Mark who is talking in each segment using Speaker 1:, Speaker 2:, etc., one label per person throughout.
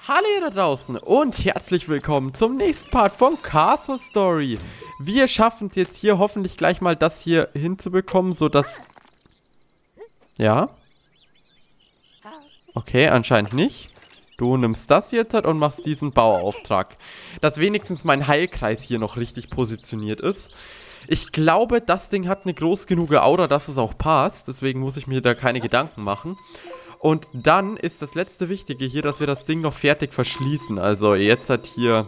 Speaker 1: Hallo ihr da draußen und herzlich willkommen zum nächsten Part von Castle Story. Wir schaffen es jetzt hier hoffentlich gleich mal das hier hinzubekommen, sodass... Ja? Okay, anscheinend nicht. Du nimmst das jetzt und machst diesen Bauauftrag. Dass wenigstens mein Heilkreis hier noch richtig positioniert ist. Ich glaube, das Ding hat eine groß genug Aura, dass es auch passt. Deswegen muss ich mir da keine Gedanken machen. Und dann ist das letzte Wichtige hier, dass wir das Ding noch fertig verschließen. Also jetzt hat hier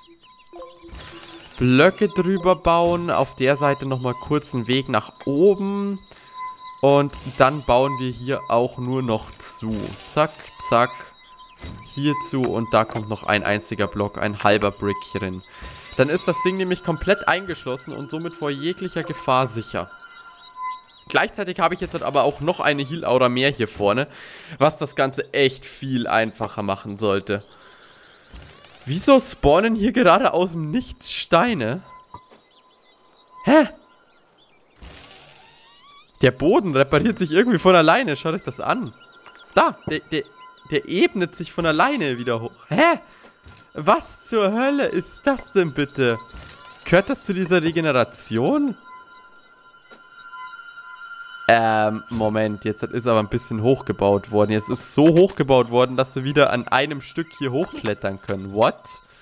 Speaker 1: Blöcke drüber bauen. Auf der Seite nochmal kurz einen Weg nach oben. Und dann bauen wir hier auch nur noch zu. Zack, zack. Hierzu und da kommt noch ein einziger Block, ein halber Brick drin. Dann ist das Ding nämlich komplett eingeschlossen und somit vor jeglicher Gefahr sicher. Gleichzeitig habe ich jetzt aber auch noch eine Heal-Aura mehr hier vorne, was das Ganze echt viel einfacher machen sollte. Wieso spawnen hier gerade aus dem Nichts Steine? Hä? Der Boden repariert sich irgendwie von alleine, schaut euch das an. Da, der ebnet sich von alleine wieder hoch. Hä? Was zur Hölle ist das denn bitte? Gehört das zu dieser Regeneration? Moment, jetzt ist aber ein bisschen hochgebaut worden. Jetzt ist so hochgebaut worden, dass wir wieder an einem Stück hier hochklettern können. What?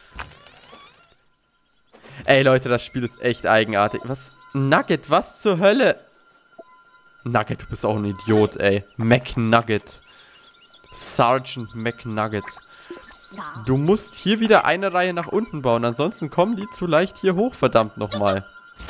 Speaker 1: Ey, Leute, das Spiel ist echt eigenartig. Was? Nugget, was zur Hölle? Nugget, du bist auch ein Idiot, ey. McNugget. Sergeant McNugget. Du musst hier wieder eine Reihe nach unten bauen, ansonsten kommen die zu leicht hier hoch, verdammt nochmal.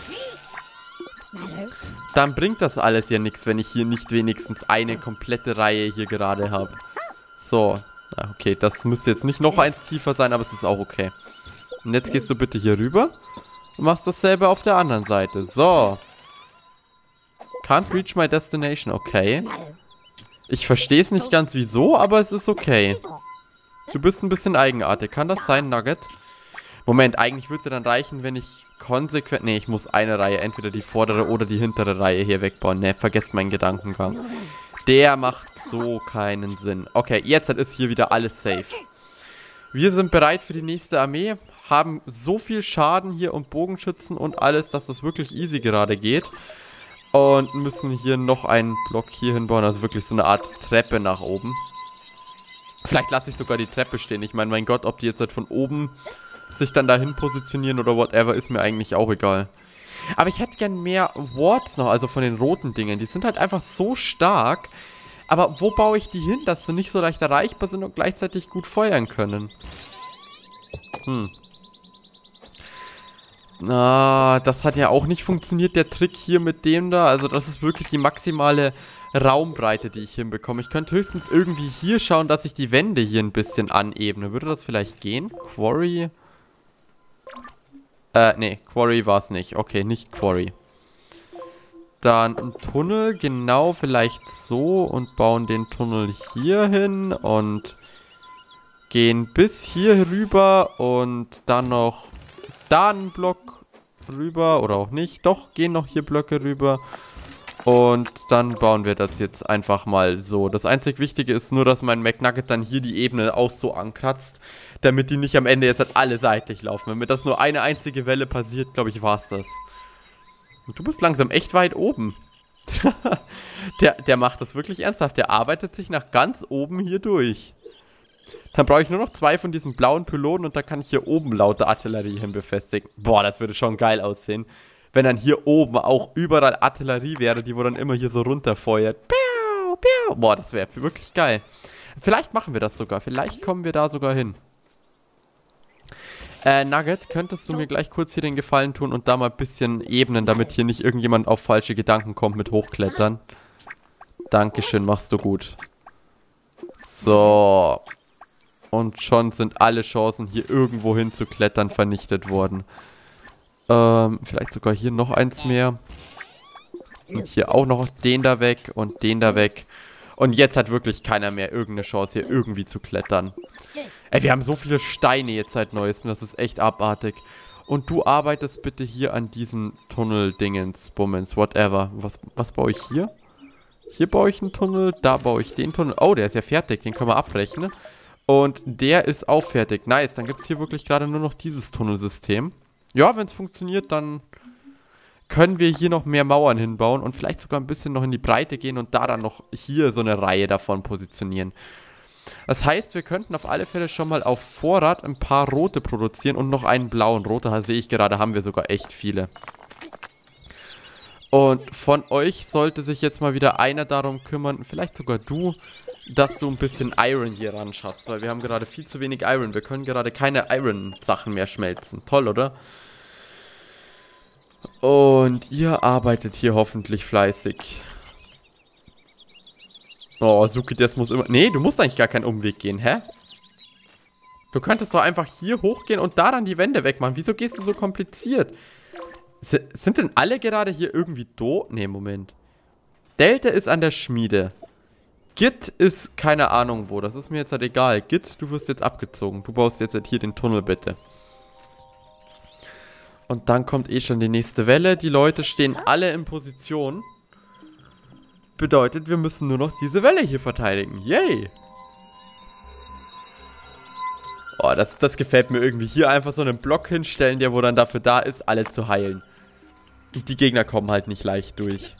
Speaker 1: Dann bringt das alles ja nichts, wenn ich hier nicht wenigstens eine komplette Reihe hier gerade habe. So, okay, das müsste jetzt nicht noch eins tiefer sein, aber es ist auch okay. Und jetzt gehst du bitte hier rüber und machst dasselbe auf der anderen Seite. So. Can't reach my destination, okay. Ich verstehe es nicht ganz wieso, aber es ist okay. Du bist ein bisschen eigenartig. Kann das sein, Nugget? Moment, eigentlich würde es ja dann reichen, wenn ich konsequent... Ne, ich muss eine Reihe, entweder die vordere oder die hintere Reihe hier wegbauen. Ne, vergesst meinen Gedankengang. Der macht so keinen Sinn. Okay, jetzt ist hier wieder alles safe. Wir sind bereit für die nächste Armee. Haben so viel Schaden hier und Bogenschützen und alles, dass das wirklich easy gerade geht. Und müssen hier noch einen Block hier hinbauen. Also wirklich so eine Art Treppe nach oben. Vielleicht lasse ich sogar die Treppe stehen. Ich meine, mein Gott, ob die jetzt halt von oben sich dann dahin positionieren oder whatever, ist mir eigentlich auch egal. Aber ich hätte gern mehr Wards noch, also von den roten Dingen. Die sind halt einfach so stark. Aber wo baue ich die hin, dass sie nicht so leicht erreichbar sind und gleichzeitig gut feuern können? Na, das hat ja auch nicht funktioniert, der Trick hier mit dem da. Also das ist wirklich die maximale Raumbreite, die ich hinbekomme. Ich könnte höchstens irgendwie hier schauen, dass ich die Wände hier ein bisschen anebne. Würde das vielleicht gehen? Quarry? Nee, Quarry war es nicht. Okay, nicht Quarry. Dann ein Tunnel, genau, vielleicht so. Und bauen den Tunnel hier hin und gehen bis hier rüber und dann noch da einen Block rüber oder auch nicht. Doch, gehen noch hier Blöcke rüber. Und dann bauen wir das jetzt einfach mal so. Das einzig Wichtige ist nur, dass mein McNugget dann hier die Ebene auch so ankratzt, damit die nicht am Ende jetzt halt alle seitlich laufen. Wenn mir das nur eine einzige Welle passiert, glaube ich, war's das. Und du bist langsam echt weit oben. der macht das wirklich ernsthaft. Der arbeitet sich nach ganz oben hier durch. Dann brauche ich nur noch 2 von diesen blauen Pylonen und da kann ich hier oben laute Artillerie hin befestigen. Boah, das würde schon geil aussehen. Wenn dann hier oben auch überall Artillerie wäre, die wo dann immer hier so runterfeuert. Piau, piau. Boah, das wäre wirklich geil. Vielleicht machen wir das sogar. Vielleicht kommen wir da sogar hin. Nugget, könntest du mir gleich kurz hier den Gefallen tun und da mal ein bisschen ebnen, damit hier nicht irgendjemand auf falsche Gedanken kommt mit Hochklettern? Dankeschön, machst du gut. So. Und schon sind alle Chancen, hier irgendwo hin zu klettern, vernichtet worden. Vielleicht sogar hier noch eins mehr. Und hier auch noch den da weg und den da weg. Und jetzt hat wirklich keiner mehr irgendeine Chance, hier irgendwie zu klettern. Ey, wir haben so viele Steine jetzt seit Neuestem, das ist echt abartig. Und du arbeitest bitte hier an diesem Tunnel-Dingens, Bummens, whatever. Was baue ich hier? Hier baue ich einen Tunnel, da baue ich den Tunnel. Oh, der ist ja fertig, den können wir abbrechen. Und der ist auch fertig. Nice, dann gibt es hier wirklich gerade nur noch dieses Tunnelsystem. Ja, wenn es funktioniert, dann können wir hier noch mehr Mauern hinbauen und vielleicht sogar ein bisschen noch in die Breite gehen und da dann noch hier so eine Reihe davon positionieren. Das heißt, wir könnten auf alle Fälle schon mal auf Vorrat ein paar rote produzieren und noch einen blauen. Rote sehe ich gerade, haben wir sogar echt viele. Und von euch sollte sich jetzt mal wieder einer darum kümmern, vielleicht sogar du, dass du ein bisschen Iron hier ran schaffst, weil wir haben gerade viel zu wenig Iron. Wir können gerade keine Iron-Sachen mehr schmelzen. Toll, oder? Und ihr arbeitet hier hoffentlich fleißig. Oh, Suki, das muss immer... Nee, du musst eigentlich gar keinen Umweg gehen, hä? Du könntest doch einfach hier hochgehen und da dann die Wände wegmachen. Wieso gehst du so kompliziert? Sind denn alle gerade hier irgendwie doof? Nee, Moment. Delta ist an der Schmiede. Git ist keine Ahnung wo. Das ist mir jetzt halt egal. Git, du wirst jetzt abgezogen. Du baust jetzt halt hier den Tunnel, bitte. Und dann kommt eh schon die nächste Welle. Die Leute stehen alle in Position. Bedeutet, wir müssen nur noch diese Welle hier verteidigen. Yay! Oh, das gefällt mir irgendwie. Hier einfach so einen Block hinstellen, der wo dann dafür da ist, alle zu heilen. Und die Gegner kommen halt nicht leicht durch.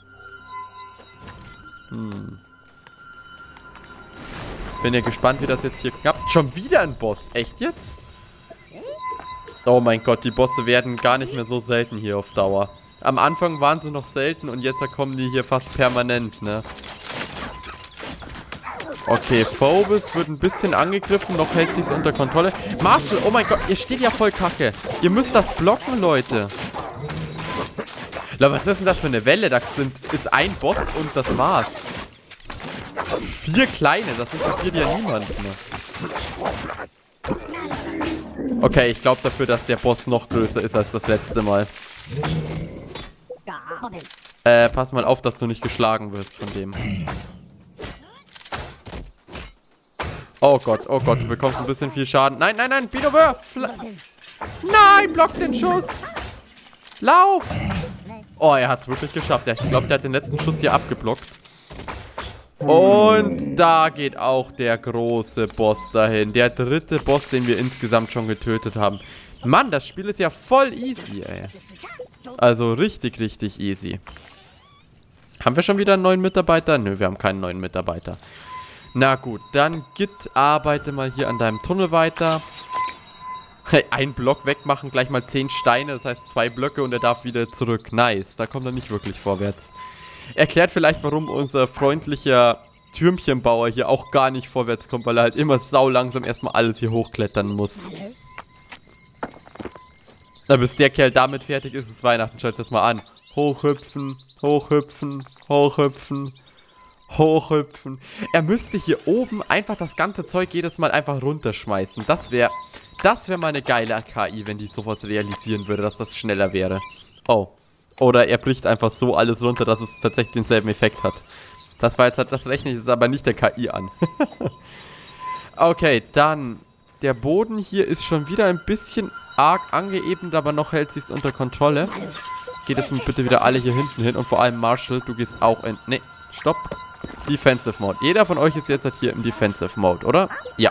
Speaker 1: Bin ja gespannt, wie das jetzt hier klappt. Schon wieder ein Boss. Echt jetzt? Oh mein Gott, die Bosse werden gar nicht mehr so selten hier auf Dauer. Am Anfang waren sie noch selten und jetzt kommen die hier fast permanent, ne? Okay, Phobos wird ein bisschen angegriffen, noch hält sich's unter Kontrolle. Marshall, oh mein Gott, ihr steht ja voll kacke. Ihr müsst das blocken, Leute. Was ist denn das für eine Welle? Das ist ein Boss und das war's. 4 kleine, das interessiert ja niemand mehr. Okay, ich glaube dafür, dass der Boss noch größer ist als das letzte Mal. Pass mal auf, dass du nicht geschlagen wirst von dem. Oh Gott, du bekommst ein bisschen viel Schaden. Nein, nein, nein, Bino wirf! Nein, block den Schuss! Lauf! Oh, er hat es wirklich geschafft. Ich glaube, der hat den letzten Schuss hier abgeblockt. Und da geht auch der große Boss dahin. Der 3. Boss, den wir insgesamt schon getötet haben. Mann, das Spiel ist ja voll easy, ey. Also richtig, richtig easy. Haben wir schon wieder einen neuen Mitarbeiter? Nö, wir haben keinen neuen Mitarbeiter. Na gut, dann Git, arbeite mal hier an deinem Tunnel weiter. Hey, ein Block wegmachen, gleich mal 10 Steine, das heißt 2 Blöcke und er darf wieder zurück. Nice, da kommt er nicht wirklich vorwärts. Erklärt vielleicht, warum unser freundlicher Türmchenbauer hier auch gar nicht vorwärts kommt, weil er halt immer sau langsam erstmal alles hier hochklettern muss. Na, bis der Kerl damit fertig ist, ist Weihnachten. Schaut das mal an. Hochhüpfen, hochhüpfen, hochhüpfen, hochhüpfen. Er müsste hier oben einfach das ganze Zeug jedes Mal einfach runterschmeißen. Das wäre mal eine geile KI, wenn die sowas realisieren würde, dass das schneller wäre. Oh. Oder er bricht einfach so alles runter, dass es tatsächlich denselben Effekt hat. Das war jetzt halt, das rechne ich jetzt aber nicht der KI an. Okay, dann. Der Boden hier ist schon wieder ein bisschen arg angeebnet, aber noch hält sich's unter Kontrolle. Geht jetzt bitte wieder alle hier hinten hin und vor allem Marshall, du gehst auch in... Ne, stopp. Defensive Mode. Jeder von euch ist jetzt halt hier im Defensive Mode, oder? Ja.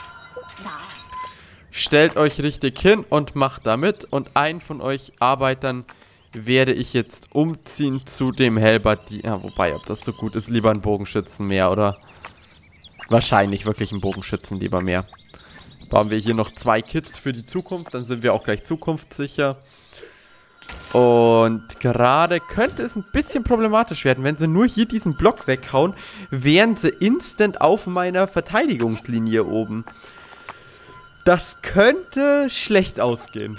Speaker 1: Stellt euch richtig hin und macht damit. Und einen von euch Arbeitern werde ich jetzt umziehen zu dem Halberdiener. Ja, wobei, ob das so gut ist, lieber ein Bogenschützen mehr, oder? Wahrscheinlich wirklich ein Bogenschützen lieber mehr. Bauen wir hier noch 2 Kits für die Zukunft, dann sind wir auch gleich zukunftssicher. Und gerade könnte es ein bisschen problematisch werden. Wenn sie nur hier diesen Block weghauen, wären sie instant auf meiner Verteidigungslinie oben. Das könnte schlecht ausgehen.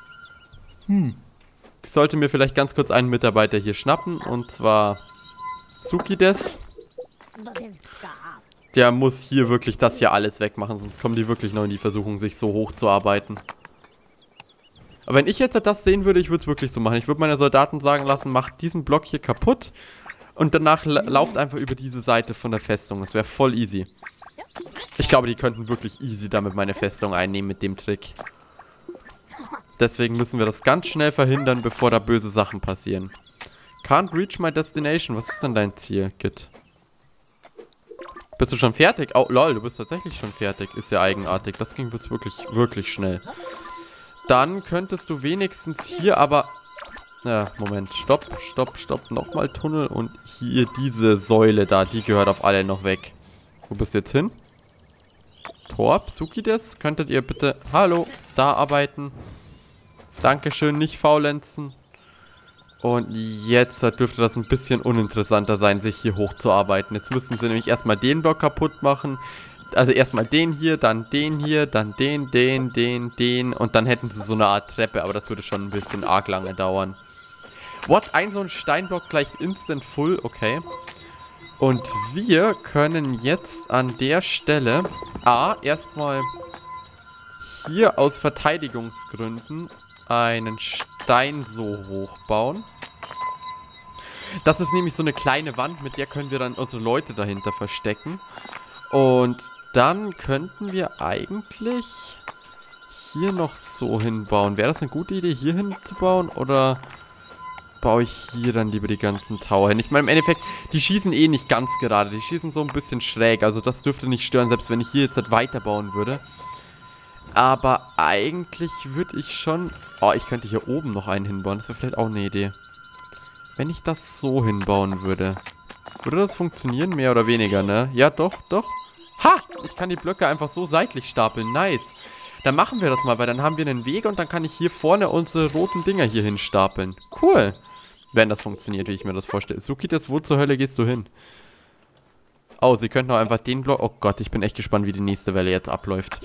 Speaker 1: Ich sollte mir vielleicht ganz kurz einen Mitarbeiter hier schnappen. Und zwar Sukides. Der muss hier wirklich das hier alles wegmachen. Sonst kommen die wirklich noch in die Versuchung, sich so hoch zu arbeiten. Aber wenn ich jetzt das sehen würde, ich würde es wirklich so machen. Ich würde meine Soldaten sagen lassen, macht diesen Block hier kaputt. Und danach lauft einfach über diese Seite von der Festung. Das wäre voll easy. Ich glaube, die könnten wirklich easy damit meine Festung einnehmen mit dem Trick. Deswegen müssen wir das ganz schnell verhindern, bevor da böse Sachen passieren. Can't reach my destination. Was ist denn dein Ziel, Kit? Bist du schon fertig? Oh, lol, du bist tatsächlich schon fertig. Ist ja eigenartig. Das ging jetzt wirklich, wirklich schnell. Dann könntest du wenigstens hier aber... Ja, Moment. Stopp, stopp, stopp. Nochmal Tunnel. Und hier diese Säule da, die gehört auf alle noch weg. Wo bist du jetzt hin? Torb, Sukides, könntet ihr bitte... Hallo, da arbeiten. Dankeschön, nicht faulenzen. Und jetzt dürfte das ein bisschen uninteressanter sein, sich hier hochzuarbeiten. Jetzt müssen sie nämlich erstmal den Block kaputt machen. Also erstmal den hier, dann den hier, dann den. Und dann hätten sie so eine Art Treppe, aber das würde schon ein bisschen arg lange dauern. What? So ein Steinblock gleich instant full? Okay. Und wir können jetzt an der Stelle erstmal hier aus Verteidigungsgründen einen Stein so hochbauen. Das ist nämlich so eine kleine Wand, mit der können wir dann unsere Leute dahinter verstecken. Und dann könnten wir eigentlich hier noch so hinbauen. Wäre das eine gute Idee, hier hinzubauen? Oder baue ich hier dann lieber die ganzen Tower hin? Ich meine, im Endeffekt, die schießen eh nicht ganz gerade. Die schießen so ein bisschen schräg. Also das dürfte nicht stören, selbst wenn ich hier jetzt halt weiterbauen würde. Aber eigentlich würde ich schon... Oh, ich könnte hier oben noch einen hinbauen. Das wäre vielleicht auch eine Idee. Wenn ich das so hinbauen würde. Würde das funktionieren? Mehr oder weniger, ne? Ja, doch, doch. Ha! Ich kann die Blöcke einfach so seitlich stapeln. Nice. Dann machen wir das mal, weil dann haben wir einen Weg und dann kann ich hier vorne unsere roten Dinger hier hinstapeln. Cool. Wenn das funktioniert, wie ich mir das vorstelle. Sukides, wo zur Hölle gehst du hin? Oh, sie könnten auch einfach den Block... Oh Gott, ich bin echt gespannt, wie die nächste Welle jetzt abläuft.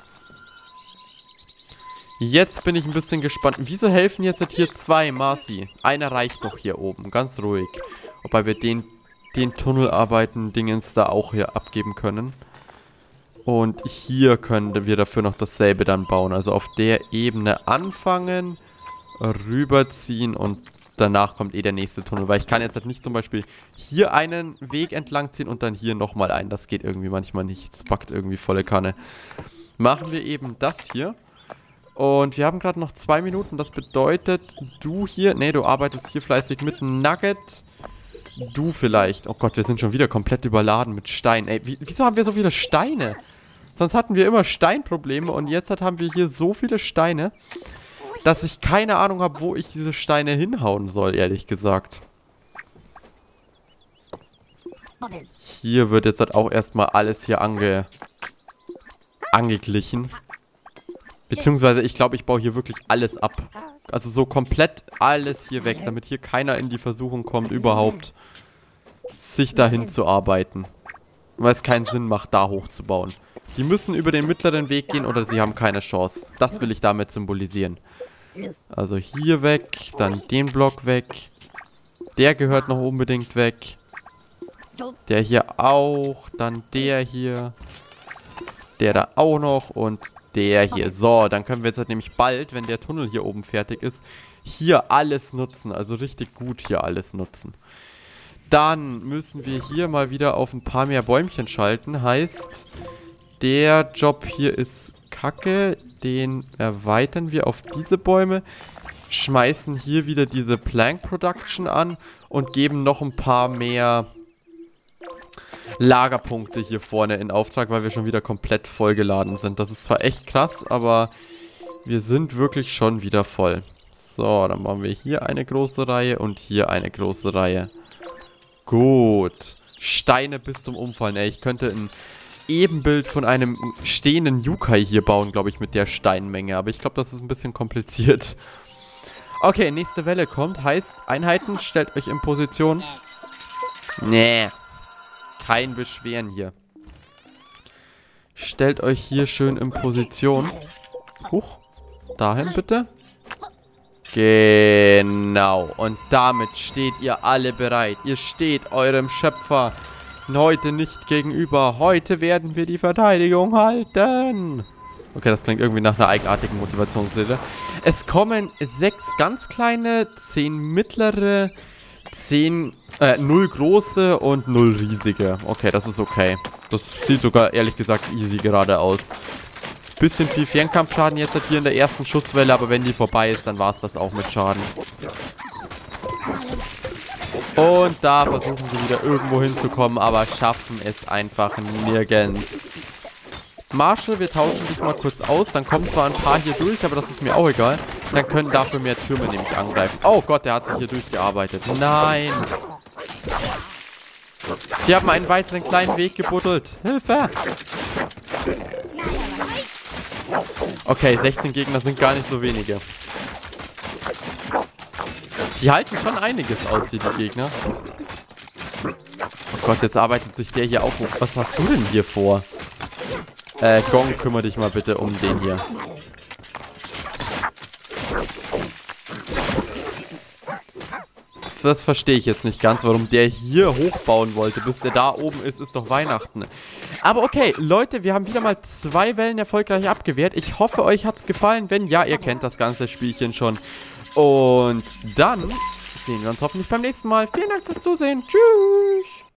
Speaker 1: Jetzt bin ich ein bisschen gespannt. Wieso helfen jetzt hier zwei, Marci? Einer reicht doch hier oben, ganz ruhig. Wobei wir den Tunnelarbeiten-Dingens da auch hier abgeben können. Und hier können wir dafür noch dasselbe dann bauen. Also auf der Ebene anfangen, rüberziehen und danach kommt eh der nächste Tunnel. Weil ich kann jetzt halt nicht zum Beispiel hier einen Weg entlang ziehen und dann hier nochmal einen. Das geht irgendwie manchmal nicht. Das packt irgendwie volle Kanne. Machen wir eben das hier. Und wir haben gerade noch 2 Minuten. Das bedeutet, du hier... Ne, du arbeitest hier fleißig mit Nugget. Du vielleicht. Oh Gott, wir sind schon wieder komplett überladen mit Stein. Ey, wieso haben wir so viele Steine? Sonst hatten wir immer Steinprobleme. Und jetzt haben wir hier so viele Steine, dass ich keine Ahnung habe, wo ich diese Steine hinhauen soll, ehrlich gesagt. Hier wird jetzt halt auch erstmal alles hier angeglichen. Beziehungsweise, ich glaube, ich baue hier wirklich alles ab. Also so komplett alles hier weg, damit hier keiner in die Versuchung kommt, überhaupt sich dahin zu arbeiten. Weil es keinen Sinn macht, da hochzubauen. Die müssen über den mittleren Weg gehen oder sie haben keine Chance. Das will ich damit symbolisieren. Also hier weg, dann den Block weg. Der gehört noch unbedingt weg. Der hier auch, dann der hier. Der da auch noch und der hier. So, dann können wir jetzt halt nämlich bald, wenn der Tunnel hier oben fertig ist, hier alles nutzen. Also richtig gut hier alles nutzen. Dann müssen wir hier mal wieder auf ein paar mehr Bäumchen schalten. Heißt, der Job hier ist kacke. Den erweitern wir auf diese Bäume. Schmeißen hier wieder diese Plank Production an und geben noch ein paar mehr Lagerpunkte hier vorne in Auftrag, weil wir schon wieder komplett vollgeladen sind. Das ist zwar echt krass, aber wir sind wirklich schon wieder voll. So, dann machen wir hier eine große Reihe und hier eine große Reihe. Gut. Steine bis zum Umfallen. Ey, ich könnte ein Ebenbild von einem stehenden Yukai hier bauen, glaube ich, mit der Steinmenge. Aber ich glaube, das ist ein bisschen kompliziert. Okay, nächste Welle kommt. Heißt, Einheiten, stellt euch in Position. Nee. Kein Beschweren hier. Stellt euch hier schön in Position. Huch. Dahin bitte. Genau. Und damit steht ihr alle bereit. Ihr steht eurem Schöpfer heute nicht gegenüber. Heute werden wir die Verteidigung halten. Okay, das klingt irgendwie nach einer eigenartigen Motivationsrede. Es kommen 6 ganz kleine, 10 mittlere, 0 große und 0 riesige. Okay, das ist okay. Das sieht sogar, ehrlich gesagt, easy gerade aus. Bisschen viel Fernkampfschaden jetzt hier in der ersten Schusswelle, aber wenn die vorbei ist, dann war es das auch mit Schaden. Und da versuchen sie wieder irgendwo hinzukommen, aber schaffen es einfach nirgends. Marshall, wir tauschen dich mal kurz aus. Dann kommen zwar ein paar hier durch, aber das ist mir auch egal. Dann können dafür mehr Türme nämlich angreifen. Oh Gott, der hat sich hier durchgearbeitet. Nein. Sie haben einen weiteren kleinen Weg gebuddelt. Hilfe. Okay, 16 Gegner sind gar nicht so wenige. Die halten schon einiges aus hier, die Gegner. Oh Gott, jetzt arbeitet sich der hier auch hoch. Was hast du denn hier vor? Gong, kümmere dich mal bitte um den hier. Das verstehe ich jetzt nicht ganz, warum der hier hochbauen wollte. Bis der da oben ist, ist doch Weihnachten. Aber okay, Leute, wir haben wieder mal 2 Wellen erfolgreich abgewehrt. Ich hoffe, euch hat es gefallen. Wenn ja, ihr kennt das ganze Spielchen schon. Und dann sehen wir uns hoffentlich beim nächsten Mal. Vielen Dank fürs Zusehen. Tschüss.